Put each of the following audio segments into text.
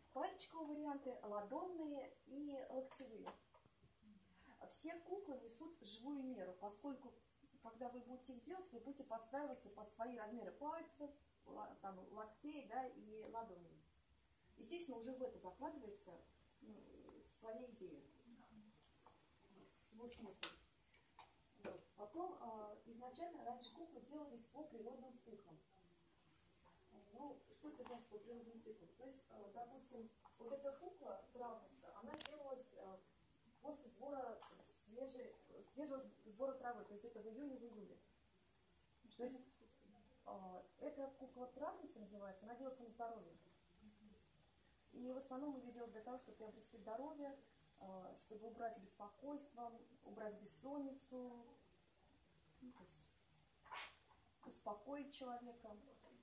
пальчиковые варианты, ладонные и локтевые. Все куклы несут живую меру, поскольку, когда вы будете их делать, вы будете подстраиваться под свои размеры пальцев, там, локтей, да, и ладоней. Естественно, уже в это закладывается своя идея, свой смысл. Вот. Потом, изначально, раньше куклы делались по природным циклам. Ну, что это значит по природным циклам? То есть, допустим, вот эта кукла, травница, она делалась после сбора свежего сбора травы, то есть это в июне, в июле. То есть эта кукла травница называется, она делается на здоровье. И в основном ее делают для того, чтобы приобрести здоровье, чтобы убрать беспокойство, убрать бессонницу, успокоить человека.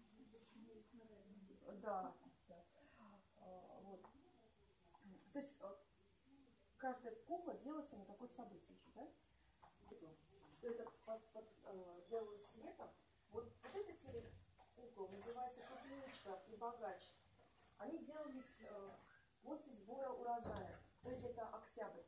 Да. Вот. То есть каждая кукла делается на какое-то событие еще, да? Что это делалось летом. Вот эта серия кукол называется «Кукличка» и «Богач». Они делались после сбора урожая. То есть это октябрь.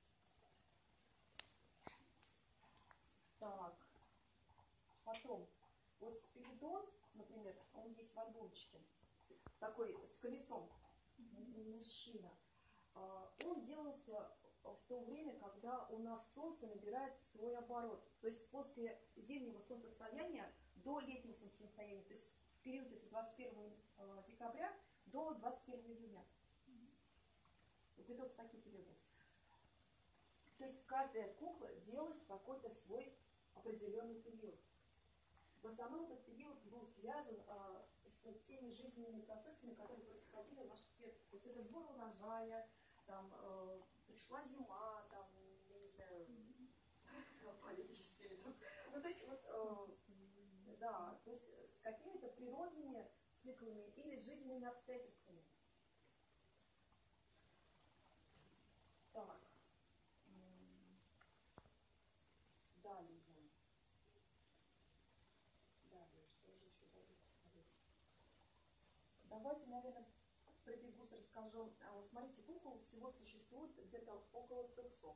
Так. Потом. Вот Спиридон, например, он есть в альбомчике. Такой с колесом. Мужчина. Он делался в то время, когда у нас Солнце набирает свой оборот. То есть после зимнего солнцестояния до летнего солнцестояния. То есть в периоде с 21 декабря до 21 июня. Вот это вот такие периоды. То есть каждая кукла делалась в какой-то свой определенный период. В основном этот период был связан с теми жизненными процессами, которые происходили в наших предках. То есть это сбор урожая, там пришла зима, там, я не знаю, пропали листья. Ну, то есть, вот, да, то есть с какими-то природными циклами или жизненными обстоятельствами. Так. Далее. Что же еще сказать? Давайте, наверное, пробегусь, расскажу. Смотрите, кукол всего существует где-то около 300.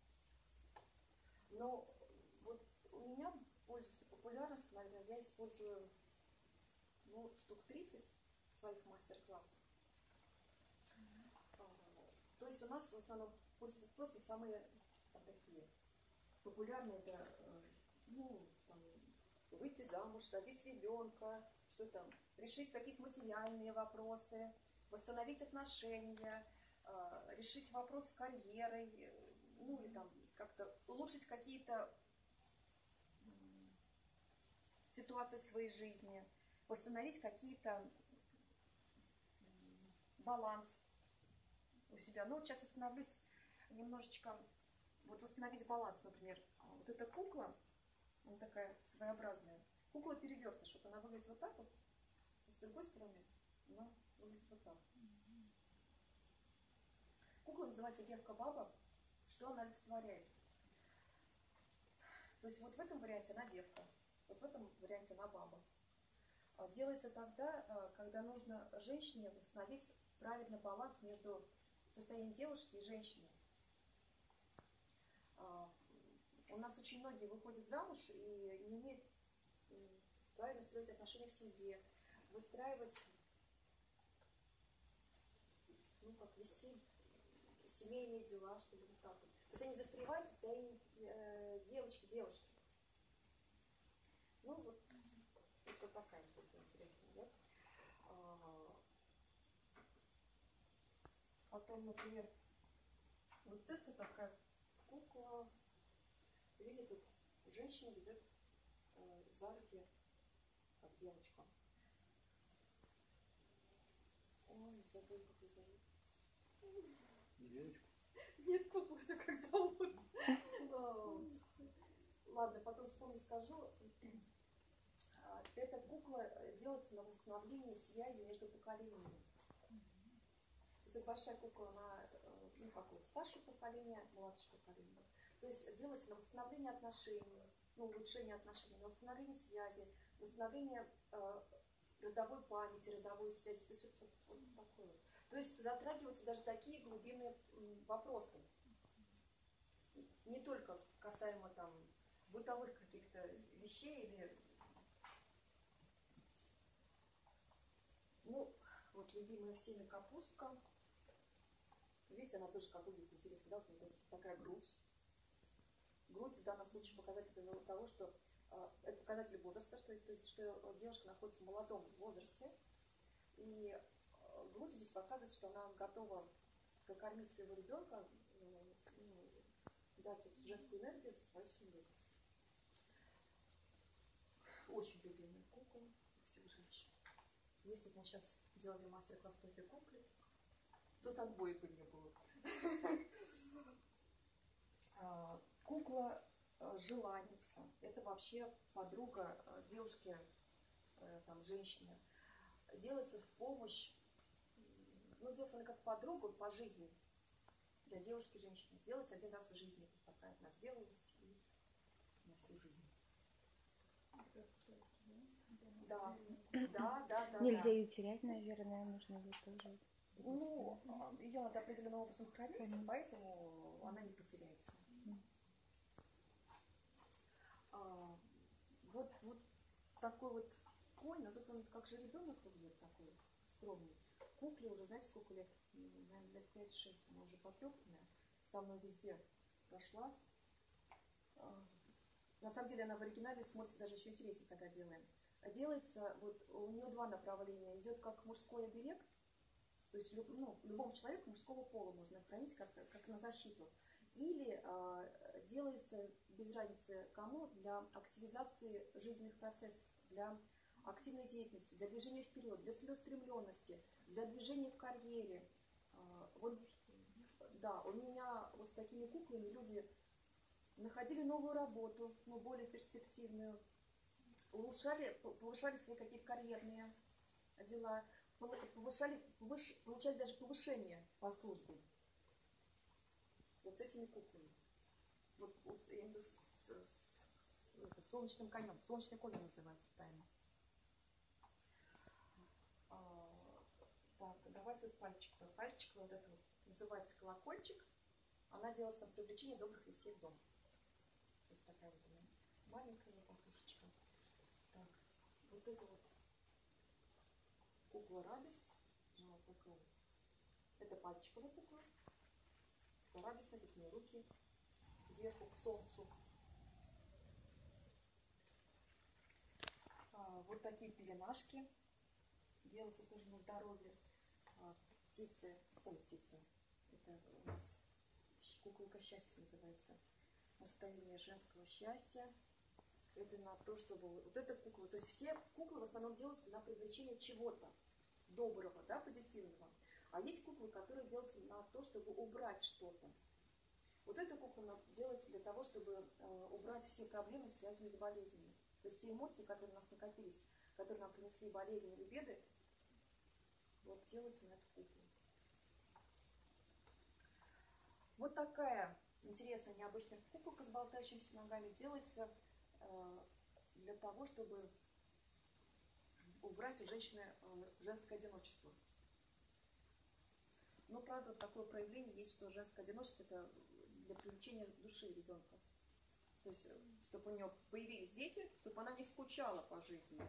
Но вот у меня пользуется популярностью, наверное, я использую штук 30 в своих мастер-классах. То есть у нас в основном пользуются спросом самые такие популярные, это выйти замуж, родить ребенка, что там, решить какие-то материальные вопросы, восстановить отношения, решить вопрос с карьерой, ну или там как-то улучшить какие-то ситуации в своей жизни, восстановить какие-то баланс у себя. Ну вот сейчас остановлюсь немножечко, вот восстановить баланс, например. Вот эта кукла, она такая своеобразная. Кукла перевертыш, вот она выглядит вот так вот, а с другой стороны она выглядит вот так. Кукла называется девка-баба. Что она олицетворяет? То есть вот в этом варианте она девка, вот в этом варианте она баба. Делается тогда, когда нужно женщине восстановить правильный баланс между состоянием девушки и женщины. У нас очень многие выходят замуж и не умеют правильно строить отношения в семье, выстраивать, как вести семейные дела, чтобы вот так вот. То есть они застревают в состоянии девочки. Ну вот, то есть вот такая штука интересная, да? Потом, например, вот это такая кукла. Видите, тут женщина ведет за руки как девочка. Ой, забыл, как ее зовут. Девочку? Нет, куклу это как зовут. Ладно, потом вспомню, скажу. Эта кукла делается на восстановление связи между поколениями. То есть большая кукла, она, старшее поколение, младшее поколение. То есть делается на восстановление отношений, улучшение отношений, на восстановление связи, восстановление родовой памяти, родовой связи. То есть вот такое. То есть затрагиваются даже такие глубинные вопросы. Не только касаемо там бытовых каких-то вещей или... Ну, вот любимая всеми капустка. Видите, она тоже как выглядит интересно, да? Вот такая грудь. Грудь в данном случае показатель того, что это показатель возраста, что девушка находится в молодом возрасте. И грудь здесь показывает, что она готова прокормить своего ребенка, дать вот женскую энергию в свою семью. Очень любимая кукла у всех женщин. Если бы мы сейчас делали мастер-класс по этой кукле, то отбоя бы не было. Кукла желанница. Это вообще подруга девушки, там, женщины. Делается в помощь, ну, делается она как подруга по жизни для девушки-женщины. Делается один раз в жизни. Такая у нас делалась и на всю жизнь. Да, да. Нельзя ее терять, наверное, нужно ее тоже. Ну, ее надо определенным образом хранить, поэтому она не потеряется. Вот такой вот конь, но тут он как же ребенок выглядит такой скромный. Кукле уже, знаете, сколько лет? Наверное, лет 5-6, она уже потрепанная. Со мной везде прошла. На самом деле она в оригинале смотрится даже еще интереснее, когда делаем. Делается, вот у нее два направления. Идет как мужской оберег, то есть любому человеку мужского пола можно хранить как на защиту. Или делается, без разницы кому, для активизации жизненных процессов, для активной деятельности, для движения вперед, для целеустремленности, для движения в карьере. Вот, да, у меня вот с такими куклами люди находили новую работу, но более перспективную, повышали свои какие-то карьерные дела, получали даже повышение по службе. Вот с этими куклами. Вот я имею в виду с солнечным конем. Солнечный конь называется правильно. Так, давайте вот пальчиковая. Пальчиковая вот это вот называется колокольчик. Она делается на привлечение добрых вестей в дом. То есть такая вот она маленькая лопатушечка. Так, вот это вот кукла радость. Это пальчиковая кукла. Радостно, такие руки вверху к солнцу. Вот такие пеленашки делаются тоже на здоровье. Птицы, это у нас куколка счастья называется. Настояние женского счастья. Это на то, чтобы вот эта кукла, то есть все куклы в основном делаются на привлечение чего-то доброго, да, позитивного. А есть куклы, которые делаются на то, чтобы убрать что-то. Вот эта кукла делается для того, чтобы убрать все проблемы, связанные с болезнями. То есть те эмоции, которые у нас накопились, которые нам принесли болезни или беды, вот делаются на эту куклу. Вот такая интересная, необычная куколка с болтающимися ногами делается для того, чтобы убрать у женщины женское одиночество. Но, правда, такое проявление есть, что женское одиночество – это для привлечения души ребенка. То есть, чтобы у нее появились дети, чтобы она не скучала по жизни.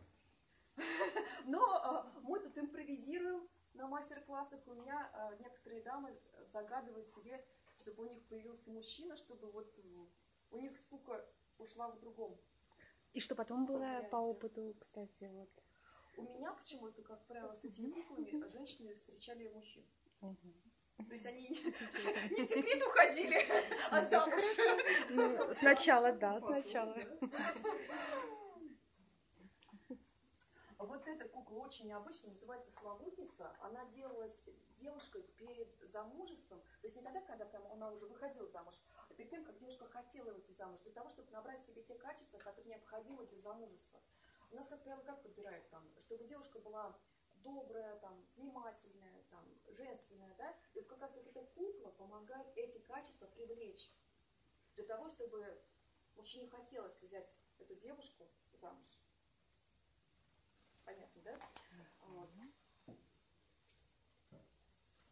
Но мы тут импровизируем на мастер-классах. У меня некоторые дамы загадывают себе, чтобы у них появился мужчина, чтобы вот у них скука ушла в другом. И что потом было по опыту, кстати, вот. У меня почему-то, как правило, с этими куклами женщины встречали мужчин. То есть они не в декрет уходили, а замуж. Ну, сначала, да, сначала. Вот эта кукла очень необычная, называется Славутница. Она делалась девушкой перед замужеством. То есть не тогда, когда прям она уже выходила замуж, а перед тем, как девушка хотела выйти замуж, для того, чтобы набрать себе те качества, которые необходимы для замужества. У нас, как правило, как подбирают там, чтобы девушка была добрая, там, внимательная, там, женственная, да? И вот как раз вот эта кукла помогает эти качества привлечь. Для того, чтобы мужчине хотелось взять эту девушку замуж. Понятно, да? Вот.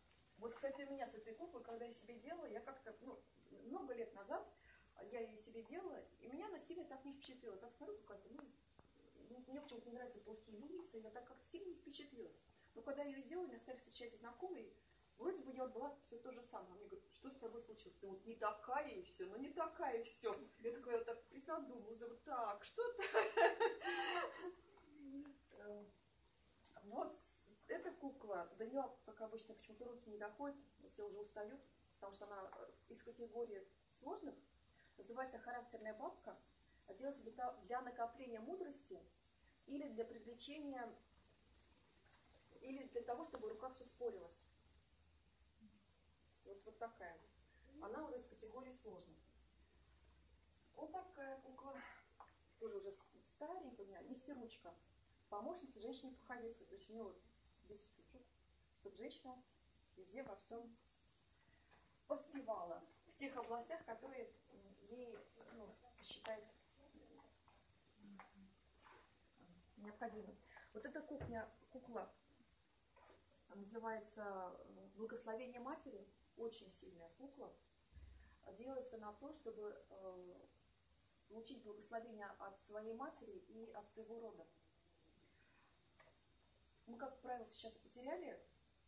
Вот, кстати, у меня с этой куклой, когда я себе делала, я как-то, ну, много лет назад я ее себе делала, и меня она сильно так не впечатлила. Так смотрю, какая-то, мне почему-то не нравятся плоские лица, я так как-то сильно не впечатлилась. Но когда я ее сделала, меня стали встречать знакомые, вроде бы я вот была все то же самое. Мне говорят, что с тобой случилось? Ты вот не такая и все, ну не такая и все. Я такая, так присадумалась, вот так, что-то. Вот эта кукла, до нее, как обычно, почему-то руки не доходят, все уже устают, потому что она из категории сложных, называется характерная бабка, делается для накопления мудрости или для привлечения, или для того, чтобы рука все спорилась. Вот такая. Она уже из категории сложных. Вот такая кукла, тоже уже старенькая у меня, десятиручка. Помощница женщине по хозяйству. То есть у нее вот 10 ручек, чтобы женщина везде во всем поспевала. В тех областях, которые ей считает необходимым. Вот эта кукла называется «Благословение матери». Очень сильная кукла. Делается на то, чтобы получить благословение от своей матери и от своего рода. Мы, как правило, сейчас потеряли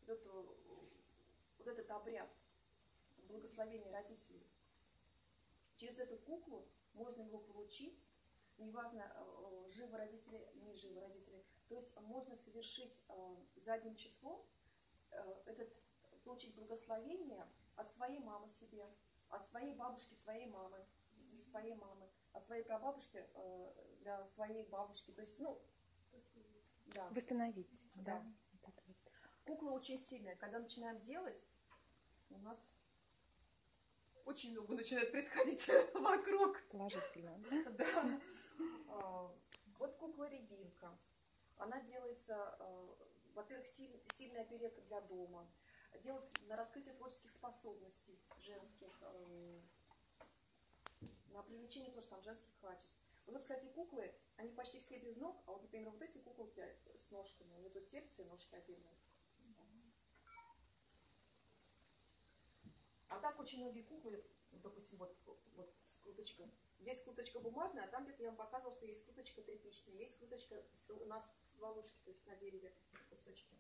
вот этот обряд благословения родителей. Через эту куклу можно его получить, неважно, живы родители, не живы родители. То есть можно совершить задним числом получить благословение от своей мамы себе, от своей бабушки своей мамы, для своей мамы, от своей прабабушки для своей бабушки. То есть, да. Восстановить. Да. Кукла очень сильная. Когда начинаем делать, у нас очень много начинает происходить вокруг. Положительно. Да. Вот кукла-рябинка. Она делается, во-первых, сильная оперетка для дома. Делается на раскрытие творческих способностей женских, на привлечение тоже там женских качеств. Вот, кстати, куклы, они почти все без ног, а вот, например, вот эти куколки с ножками, у них тут тельце и ножки отдельные. А так очень многие куклы, допустим, вот скруточка. Здесь скруточка бумажная, а там где-то я вам показывала, что есть скруточка тряпичная, есть скруточка у нас стволушки, то есть на дереве кусочки.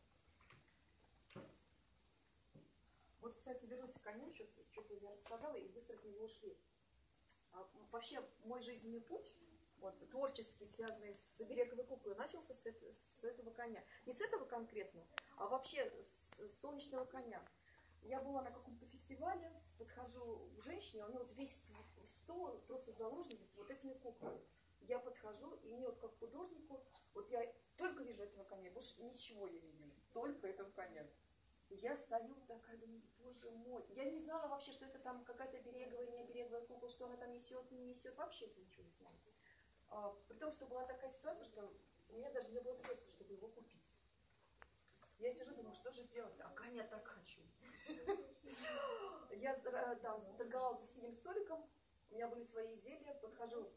Вот, кстати, вернусь к коню, что-то я рассказала, и быстро от него ушли. Вообще, мой жизненный путь, вот, творческий, связанный с обереговой куклой, начался с этого коня. Не с этого конкретно, а вообще с солнечного коня. Я была на каком-то фестивале, подхожу к женщине, у нее вот весь стол просто заложен вот этими куклами. Я подхожу, и мне вот как художнику, вот я только вижу этого коня, больше ничего я не вижу, только этого коня. Я стою такая, думаю, боже мой. Я не знала вообще, что это там какая-то береговая, не береговая кукла, что она там несет, не несет. Вообще это ничего не знала. При том, что была такая ситуация, что у меня даже не было средств, чтобы его купить. Я сижу, думаю, что же делать-то? А коня так хочу. Я там торговала за синим столиком, у меня были свои изделия, подхожу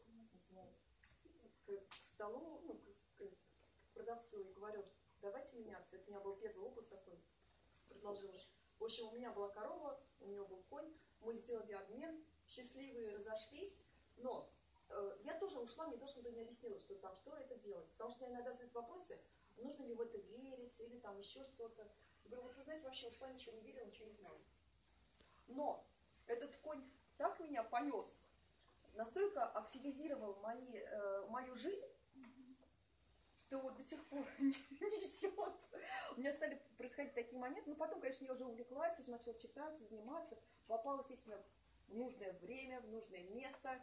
к столу, к продавцу и говорю, давайте меняться. Это у меня был первый опыт такой. Предложила. В общем, у меня была корова, у нее был конь, мы сделали обмен, счастливые разошлись, но я тоже ушла, мне тоже никто не объяснила, что это делать. Потому что иногда задают вопросы, нужно ли в это верить, или там еще что-то. Я говорю, вот вы знаете, вообще ушла, ничего не верила, ничего не знала. Но этот конь так меня понес, настолько активизировал мою жизнь, что вот до сих пор несет. У меня стали происходить такие моменты. Но потом, конечно, я уже увлеклась, уже начала читать, заниматься. Попала, естественно, в нужное время, в нужное место.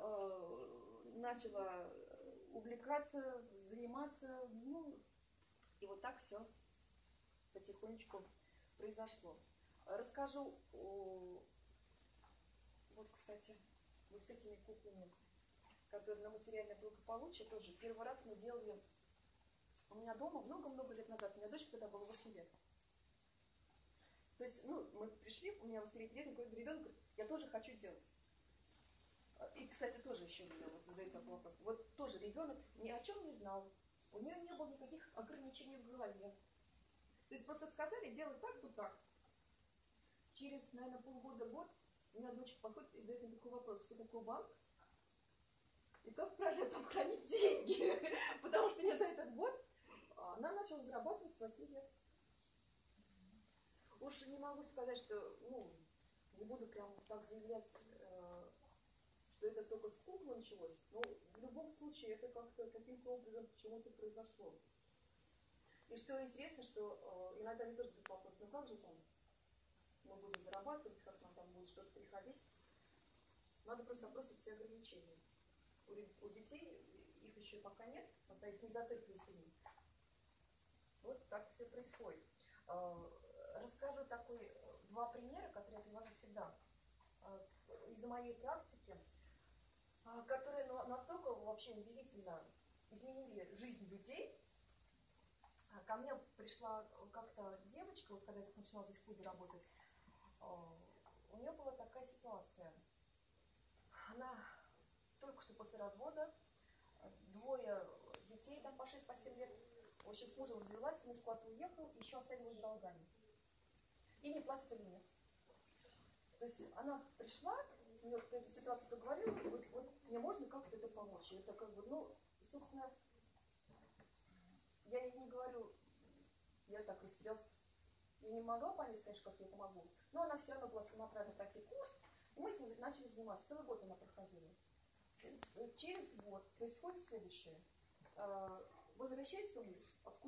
Начала увлекаться, заниматься. И вот так все потихонечку произошло. Расскажу, вот, кстати, вот с этими куклами, которые на материальное благополучие тоже. Первый раз мы делали у меня дома много-много лет назад. У меня дочка тогда было 8 лет. То есть, мы пришли, у меня 8-летний ребенок говорит, я тоже хочу делать. И, кстати, тоже еще меня вот задают такой вопрос. Вот тоже ребенок ни о чем не знал. У нее не было никаких ограничений в голове. То есть просто сказали, делай так, вот так. через, наверное, полгода-год у меня дочка подходит и задает мне такой вопрос: что такое банк? И как правильно там хранить деньги? Потому что мне за этот год она начала зарабатывать с 8 лет. Уж не могу сказать, что, ну, не буду прям так заявлять, что это только с куклы началось, но в любом случае это как-то каким-то образом почему-то произошло. И что интересно, что иногда мне тоже задают вопрос: ну как же там мы будем зарабатывать, как нам там будет что-то приходить? Надо просто отбросить все ограничения. У детей их еще пока нет, пока их не затыкали сильно. Вот так все происходит. Расскажу два примера, которые я привожу всегда из моей практики, которые настолько вообще удивительно изменили жизнь людей. Ко мне пришла как-то девочка, вот когда я начала здесь в клубе работать, у нее была такая ситуация. Она только что после развода, 2 детей, там по 6-7 лет, в общем, с мужем развелась, муж куда-то уехал, еще оставила с долгами. И не платит алимент. То есть она пришла, мне вот эту ситуацию проговорила, вот мне можно как-то это помочь. И это как бы, ну, собственно, я ей не говорю, я так растерялась, я не могла понять, конечно, как я помогу, но она все равно была целенаправленно пройти курс, и мы с ней начали заниматься. Целый год она проходила. Через год происходит следующее. Возвращается муж,